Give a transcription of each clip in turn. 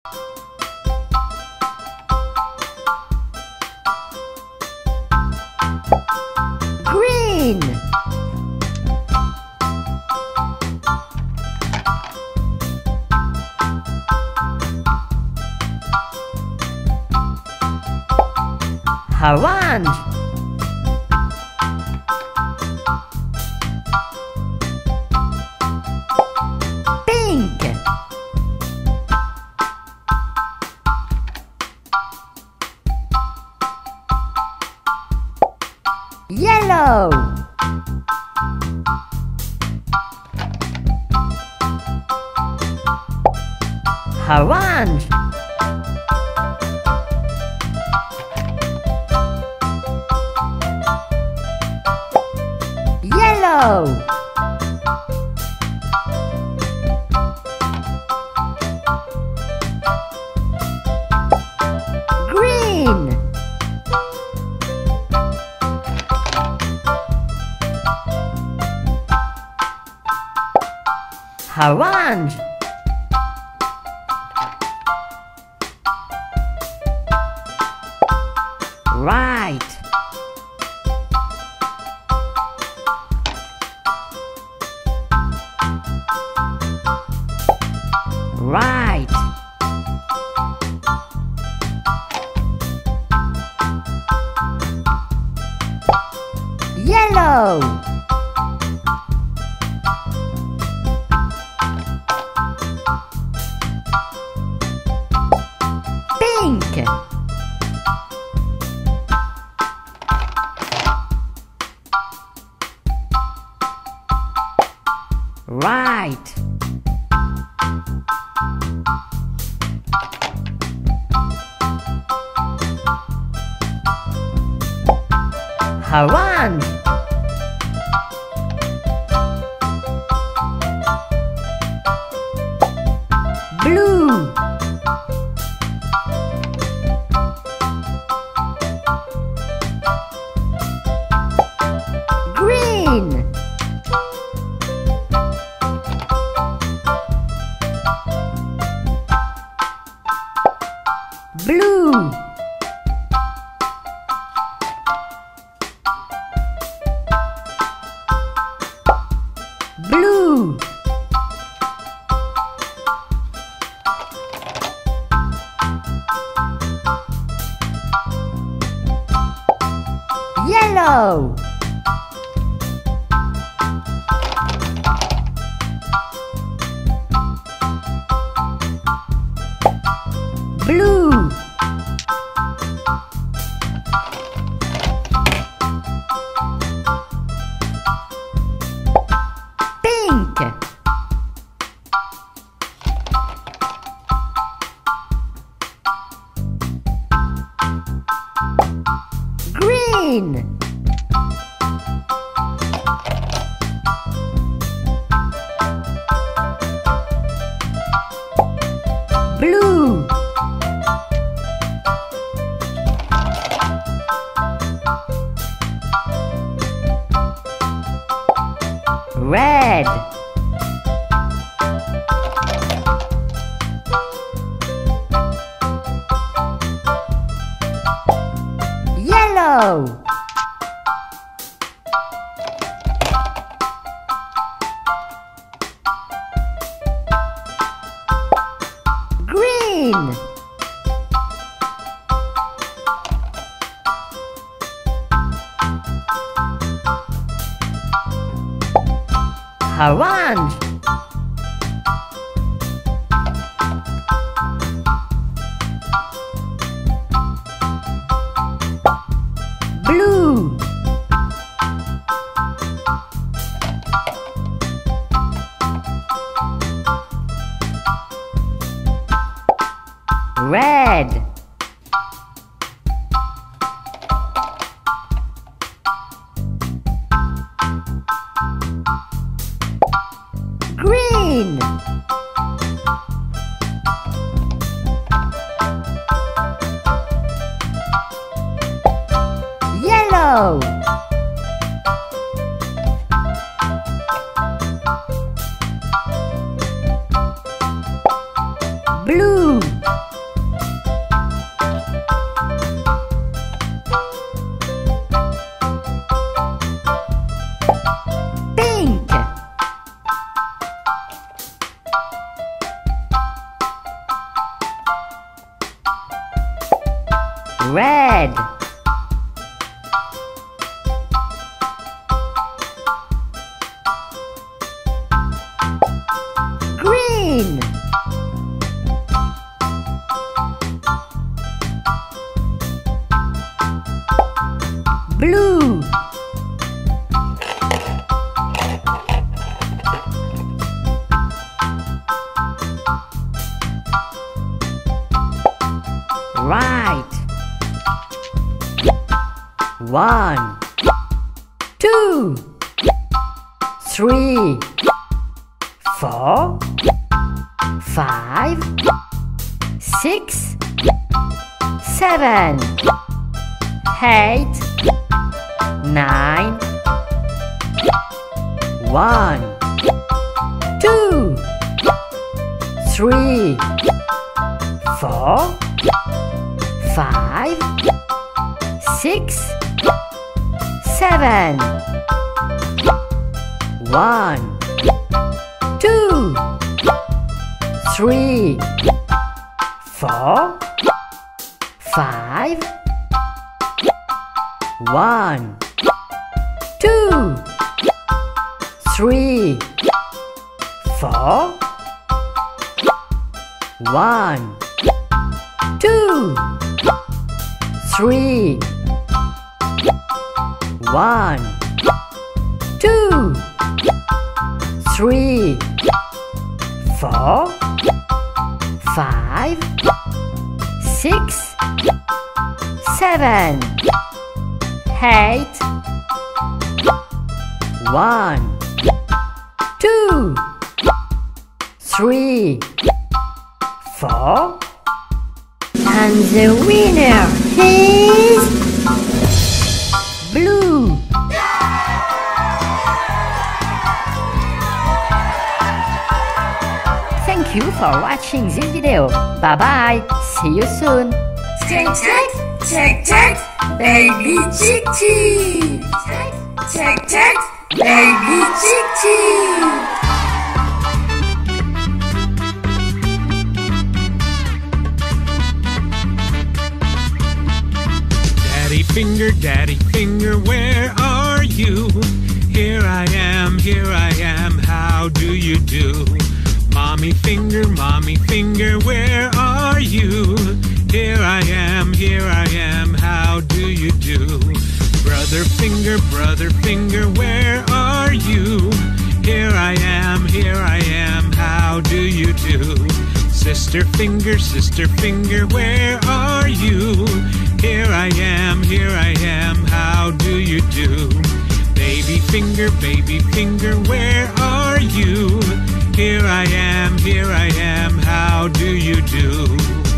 Green. Orange. Pink. Yellow. Orange. Yellow. Green. Orange. Right. Right. Yellow. Pink. Right. Orange. Blue. Green. Blue. Blue. Yellow. Blue. Pink. Green. Blue. Red. Yellow. Green. Orange. Blue. Red. Green. Yellow. Blue. Pink. Red. Green. Blue. Right. 1, 2, 3, 4, 5, 6, 7, 8, 9. 1, 2, 3, 4, 5, 6, 7. 1, 2, 3, 4, 5. 1, 2, 3, 4. 1, 2, 3. 1, 2, 3, 4, 5, 6, 7, 8. 1, 2, 3, 4. And the winner is blue. Thank you for watching this video. Bye bye. See you soon. Check, check, check, check, baby chick chick. Check, check, baby chick chick. Daddy finger, where are you? Here I am, how do you do? Mommy finger, where are you? Here I am, how do you do? Brother finger, where are you? Here I am, how do you do? Sister finger, where are you? Here I am, how do you do? Baby finger, where are you? Here I am, how do you do?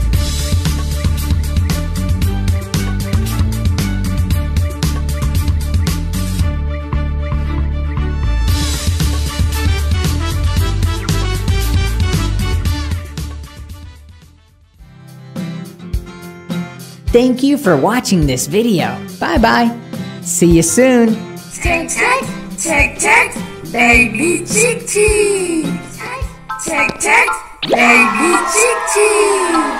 Thank you for watching this video. Bye bye. See you soon. Check, check, check, check, baby chick chick. Check, check, baby chick chick.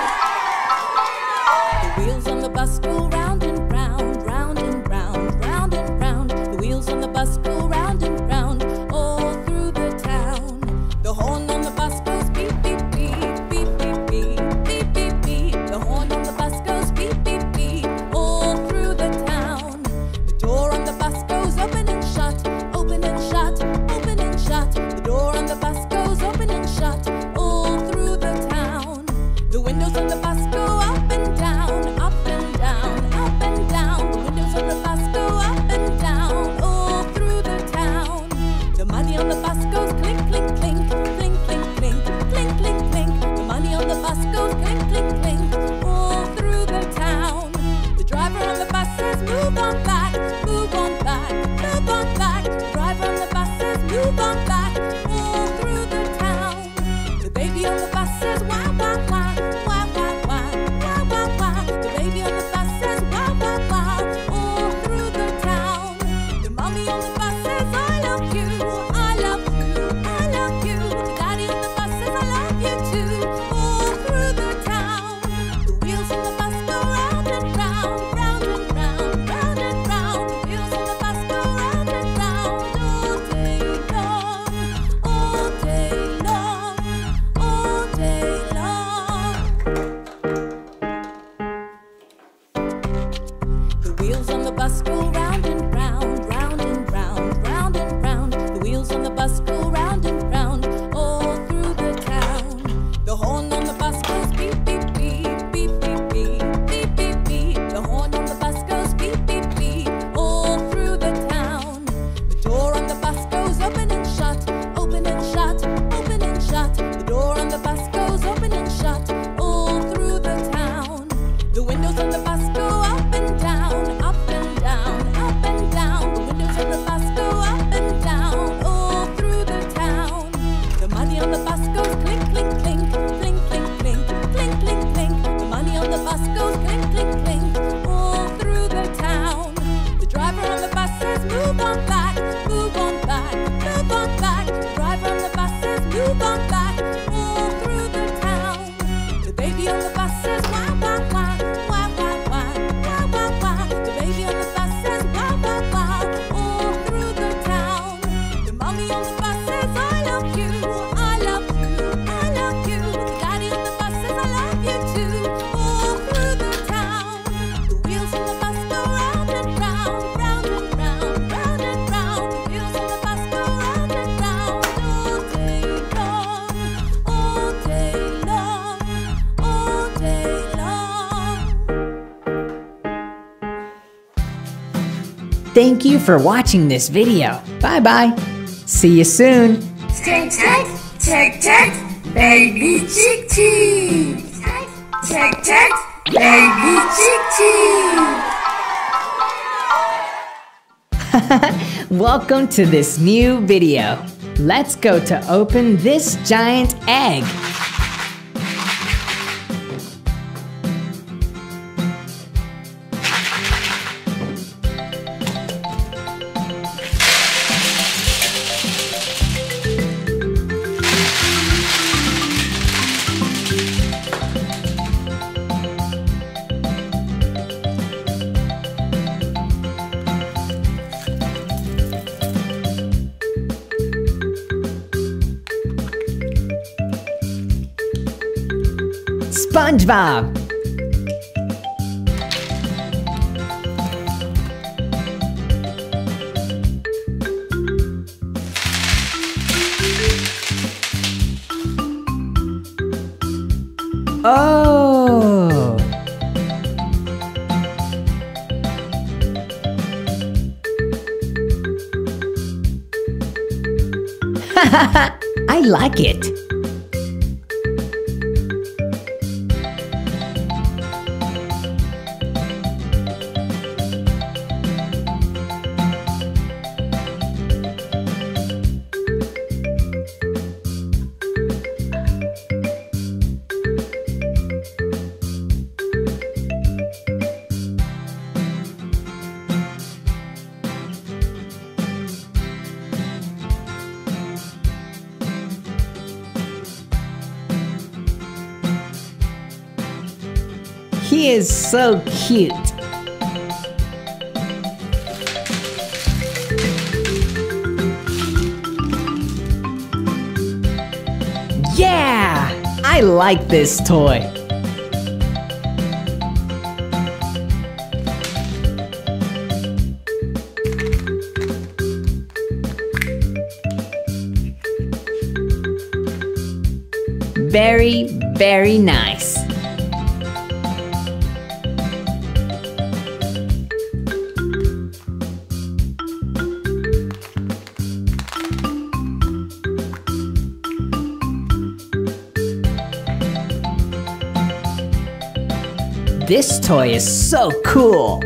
The wheels on the bus go round and round, round and round, round and round. The wheels on the bus go round and round, all through the town. The horn on the bus goes beep, beep, beep, beep, beep, beep, beep, beep, beep. The horn on the bus goes beep, beep, beep, all through the town. The door on the bus goes open and shut, open and shut, open and shut. The door on the bus goes open and shut, all through the town. The windows on wheels on the bus go round and round, round and round, round and round. The wheels on the bus go round and round all through the town. The horn on the bus goes beep, beep, beep, beep, beep, beep, beep, beep, beep. The horn on the bus goes beep, beep, beep all through the town. The door on the bus goes open and shut, open and shut, open and shut. The door on the bus goes open and shut all through the town. The windows on the bus go up and down, up and down, up and down. The windows on the bus go up and down all through the town. The money on the bus goes clink, clink, clink, clink, clink, clink, clink, clink, clink. The money on the bus goes clink, clink, clink all through the town. The driver on the bus says move on back, move on back, move on back. The driver on the bus says move on back all through the town. The baby on the bus says wah, wah, wah, wah, wah, wah, wah, wah, wah. The baby on the bus says wah, wah, wah all through the town. The mommy on the bus says I love you, I love you, I love you. The daddy on the bus says I love you too all through the town. The wheels on the bus go round and round, round and round, round and round. The wheels on the bus go round and round all day long, all day long, all day long. Thank you for watching this video. Bye bye. See you soon. Check, check, check, check, baby chick cheek. Check, check, baby chick cheek. Welcome to this new video. Let's go to open this giant egg. SpongeBob. Oh. I like it. He is so cute. Yeah! I like this toy. Very, very nice. This toy is so cool.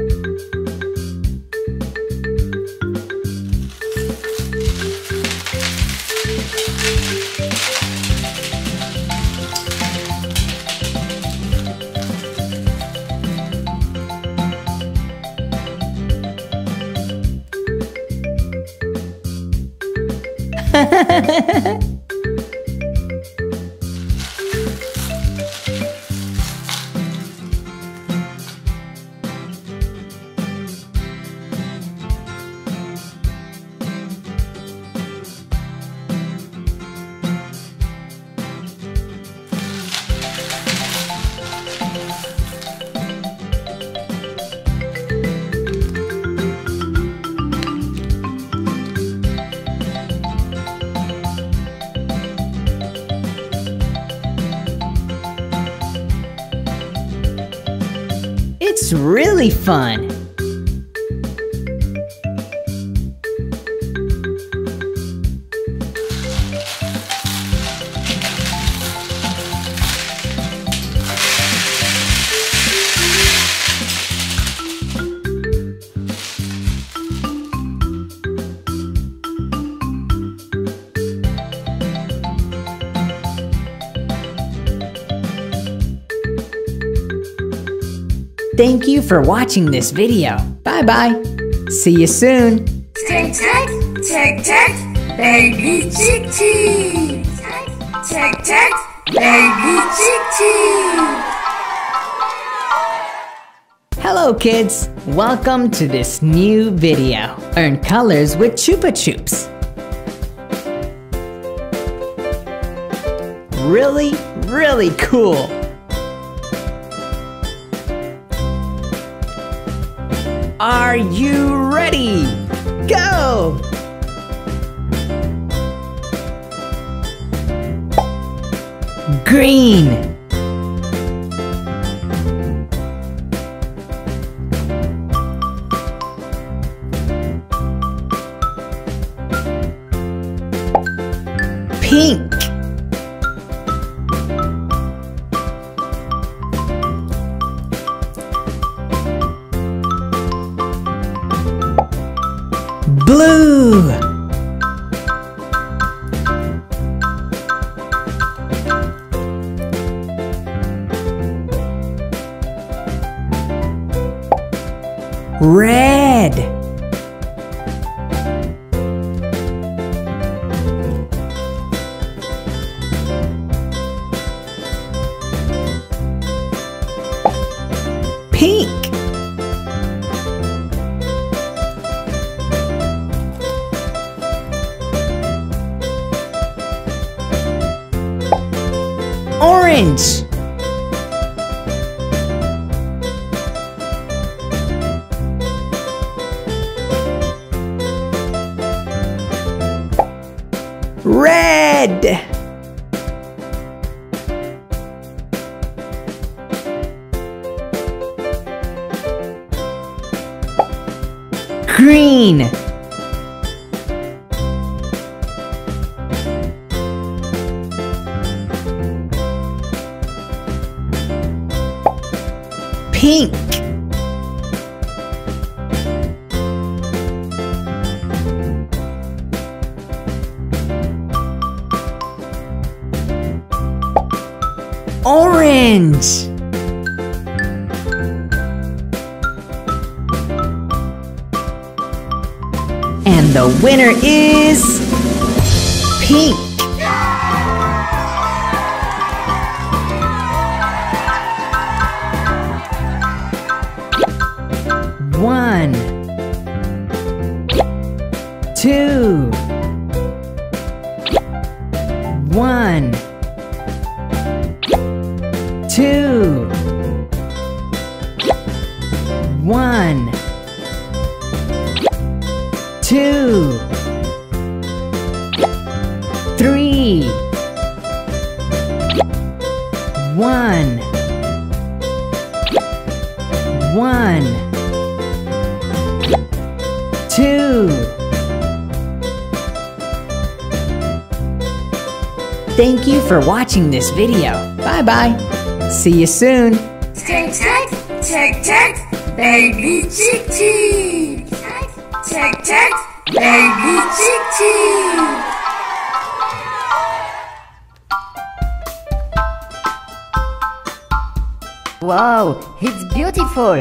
looks really fun. Thank you for watching this video. Bye-bye. See you soon. Check, check, check, check, baby chick chick. Check, check, baby chick chick. Hello kids, welcome to this new video. Earn colors with Chupa Chups. Really cool. Are you ready? Go! Green. Pink. Blue. Red. Pink. Orange. Red. Green. Pink. Orange. And the winner is pink. One, two, one, two, one, two, three, one, one, two. Thank you for watching this video. Bye-bye. See you soon. Check, check, check, check, baby chick chick. Check, check, baby chick chick. Wow, it's beautiful.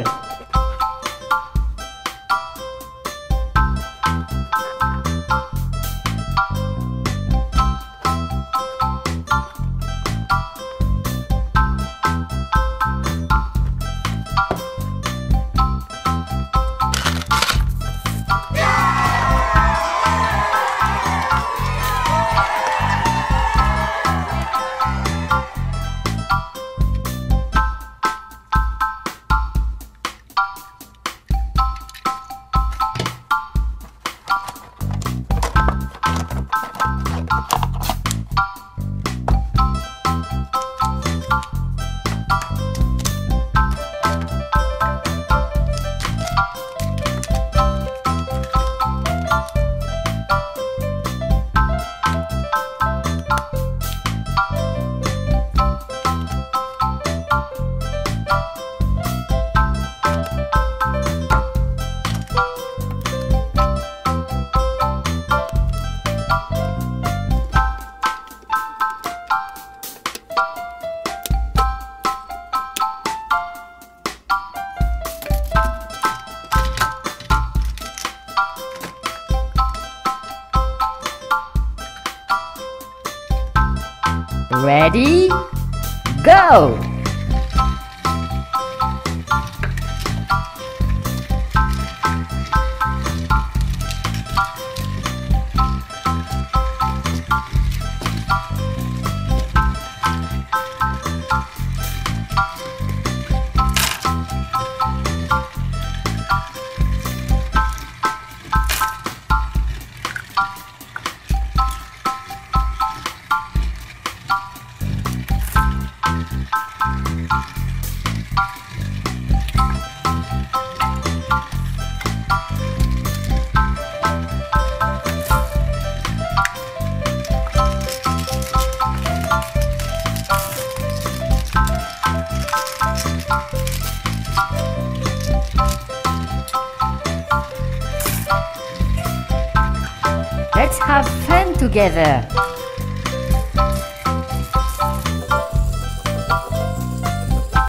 Ready? Go! Let's have fun together.